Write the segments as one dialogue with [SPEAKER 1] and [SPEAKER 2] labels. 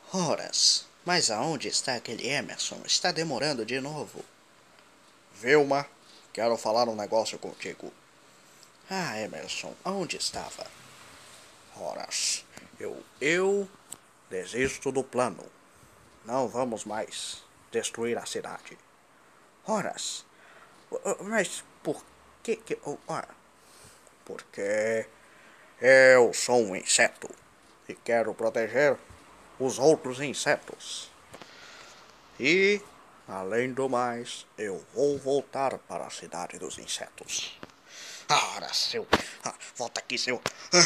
[SPEAKER 1] Horas, mas aonde está aquele Emerson? Está demorando de novo. Vilma, quero falar um negócio contigo. Ah, Emerson, aonde estava? Horas, eu desisto do plano. Não vamos mais destruir a cidade. Horas, mas por que... Ora, porque eu sou um inseto e quero proteger os outros insetos. E, além do mais, eu vou voltar para a cidade dos insetos. Ora, seu... volta aqui, seu...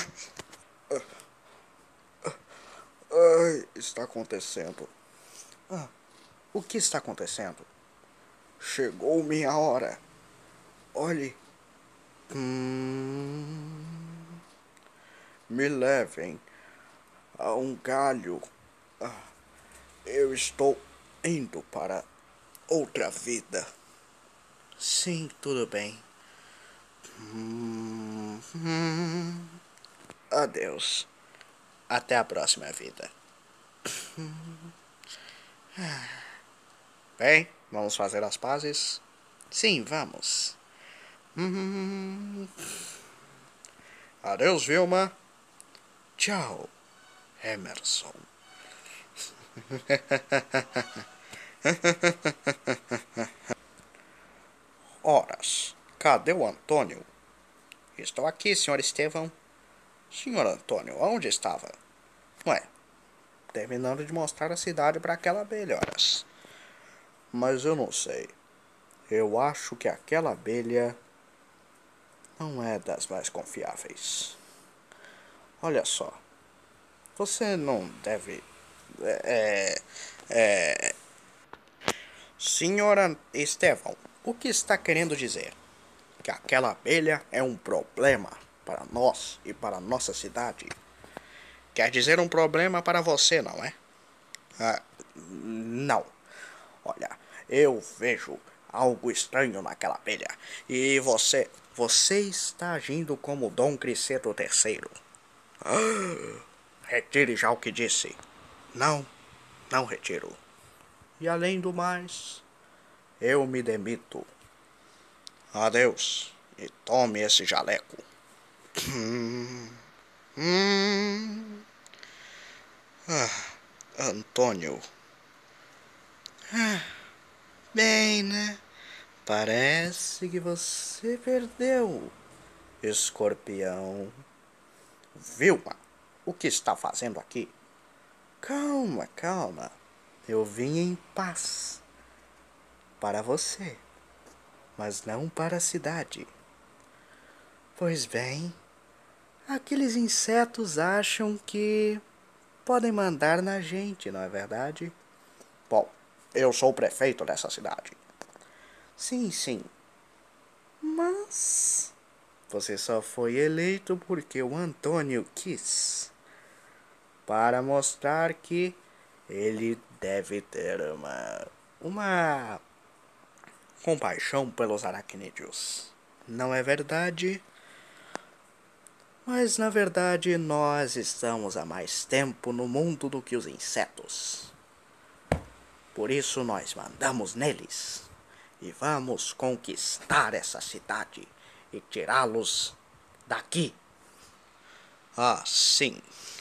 [SPEAKER 1] Ai, está acontecendo. O que está acontecendo? Chegou minha hora. Olhe. Me levem a um galho. Eu estou indo para outra vida. Sim, tudo bem. Adeus. Até a próxima vida. Bem, vamos fazer as pazes? Sim, vamos. Adeus, Vilma. Tchau, Emerson. Horas, cadê o Antônio? Estou aqui, senhor Estevão. Senhor Antônio, onde estava? Ué, terminando de mostrar a cidade para aquela abelha, horas. Mas eu não sei. Eu acho que aquela abelha não é das mais confiáveis. Olha só, você não deve... Senhora Estevão, o que está querendo dizer? Que aquela abelha é um problema para nós e para nossa cidade. Quer dizer um problema para você, não é? Não. Olha, eu vejo algo estranho naquela abelha. E você está agindo como Dom Criceto III. Retire já o que disse. Não, não retiro. E além do mais, eu me demito. Adeus, e tome esse jaleco. Antônio. Bem, né? Parece que você perdeu, escorpião. Vilma, o que está fazendo aqui? Calma, calma. Eu vim em paz. Para você, mas não para a cidade. Pois bem, aqueles insetos acham que podem mandar na gente, não é verdade? Bom, eu sou o prefeito dessa cidade. Sim, sim. Mas você só foi eleito porque o Antônio quis. Para mostrar que ele deve ter uma compaixão pelos aracnídeos. Não é verdade? Mas na verdade nós estamos há mais tempo no mundo do que os insetos. Por isso nós mandamos neles. E vamos conquistar essa cidade e tirá-los daqui. Ah, sim.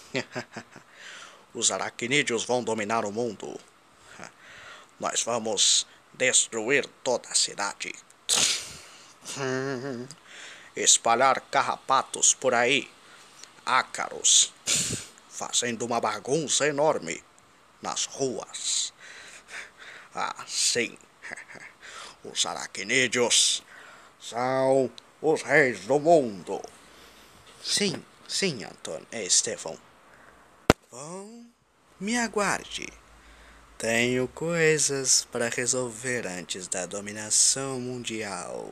[SPEAKER 1] Os aracnídeos vão dominar o mundo. Nós vamos destruir toda a cidade. Espalhar carrapatos por aí. Ácaros. Fazendo uma bagunça enorme nas ruas. Ah, sim. Os aracnídeos são os reis do mundo. Sim, sim, Antônio Estevão. Bom, me aguarde. Tenho coisas para resolver antes da dominação mundial.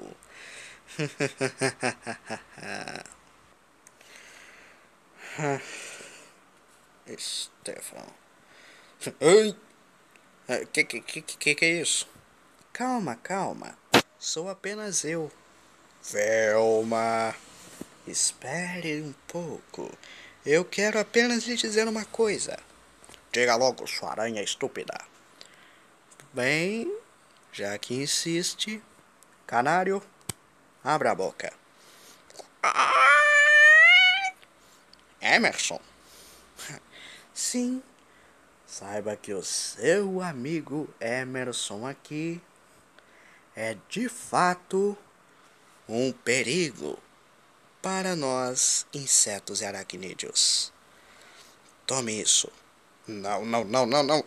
[SPEAKER 1] Estevão. Ai! Que é isso? Calma, calma. Sou apenas eu. Velma. Espere um pouco. Eu quero apenas lhe dizer uma coisa. Diga logo, sua aranha estúpida. Bem, já que insiste, canário, abra a boca. Emerson. Sim, saiba que o seu amigo Emerson aqui é de fato um perigo para nós, insetos e aracnídeos. Tome isso. Não, não, não, não, não.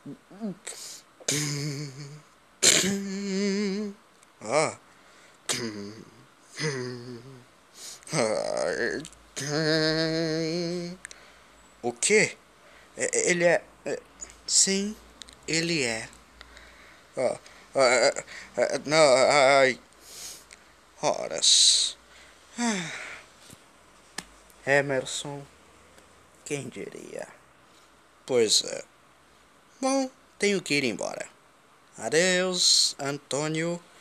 [SPEAKER 1] Ah. O quê? Ele é... Sim, ele é. Não, ai. Horas. Emerson, quem diria? Pois é. Bom, tenho que ir embora. Adeus, Antônio.